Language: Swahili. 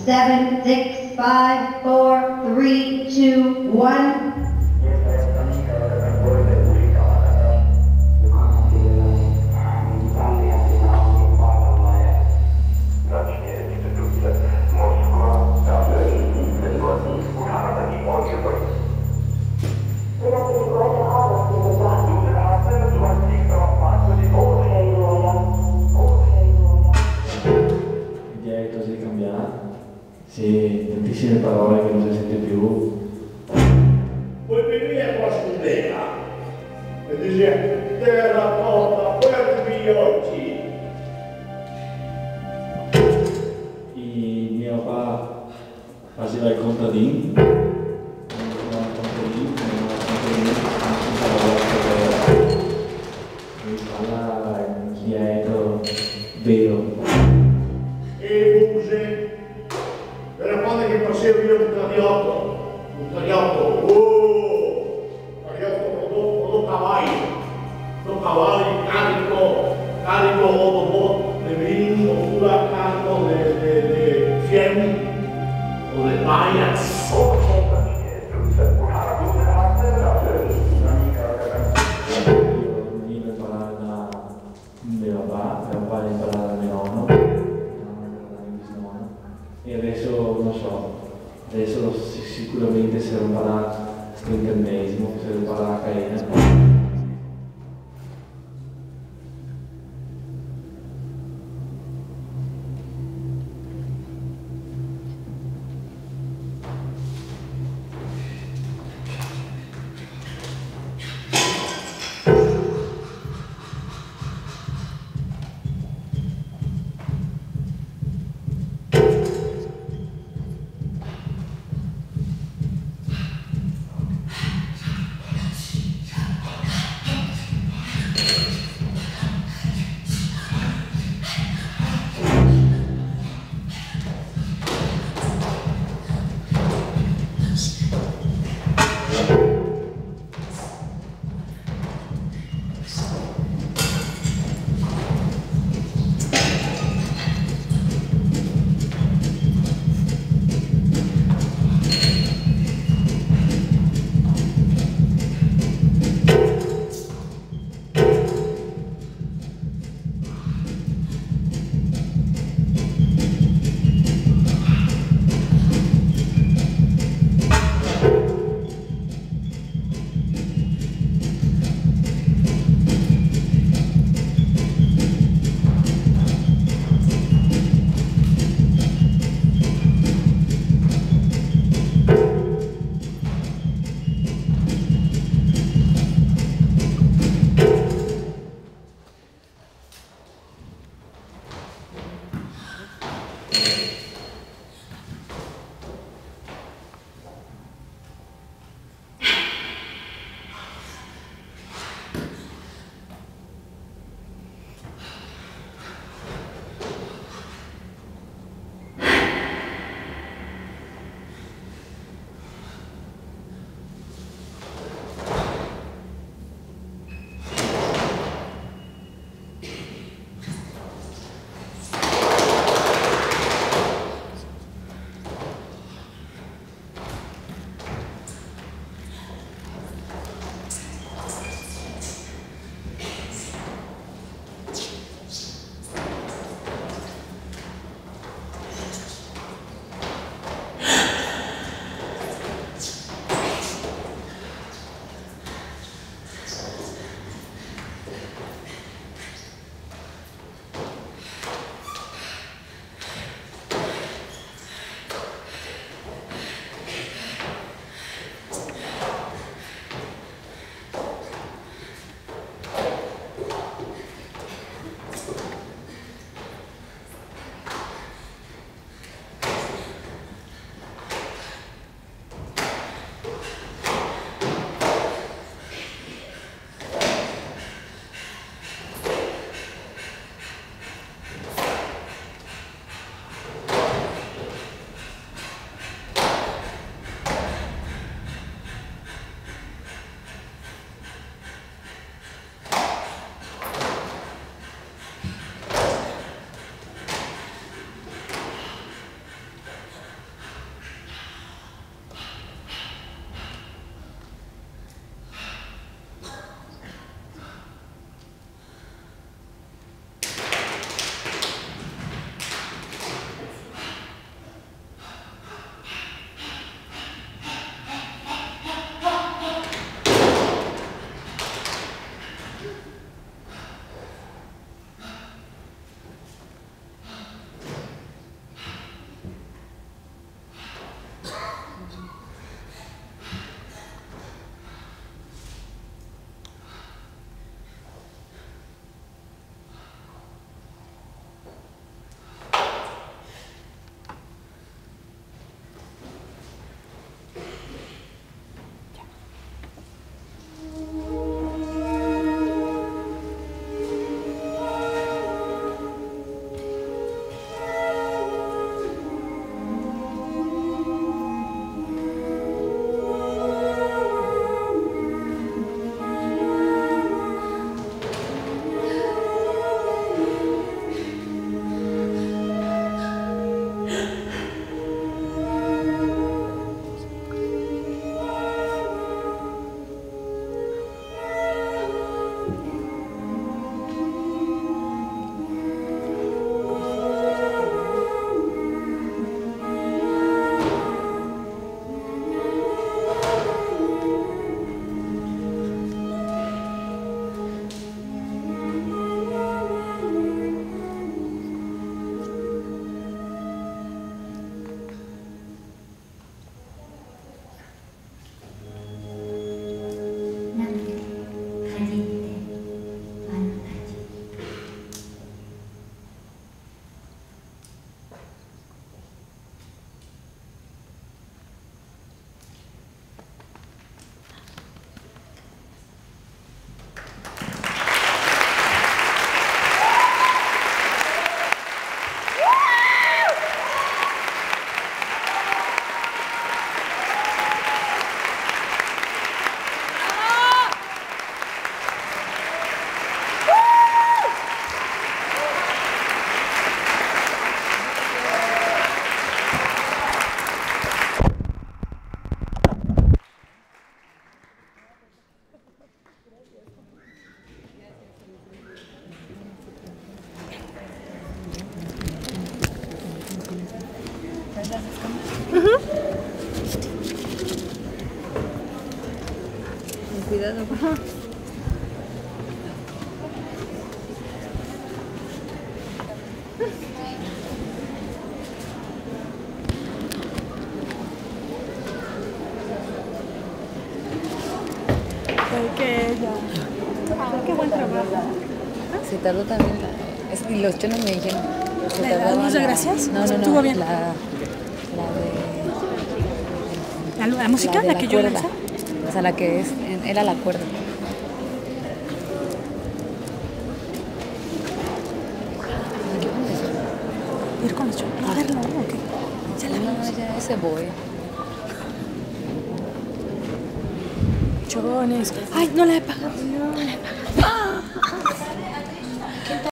7, 6, 5, 4, 3, 2, 1. Sì, tantissime parole che non si sente più. Poi venire qua su terra e dice terra porta, guardami oggi. Mio papà faceva il contadino. Parla in dietro vero. E Buse era quando che facevo io un tagliotto, non cavalli, carico dopo le vini oppure accanto le fiemme o le paia. Io venivo a imparare da mio papà imparare da mio nonno, da mio bisnonno, e adesso non so, adesso sicuramente se lo imparare l'incantesimo, se lo imparare la caena. Cuidado. Qué buen trabajo. Se tardó también y los chonos me dijeron. Se ¿La tardaba Luz de Gracias? No, no, no. Estuvo bien. ¿La música? ¿La que yo cuerda. lancé? O sea, la que era la cuerda. Ir con los chonos. A verlo, ¿o qué? Ya la vimos. No, ya ese voy. Chones. Ay, no la he pagado. No la he pagado.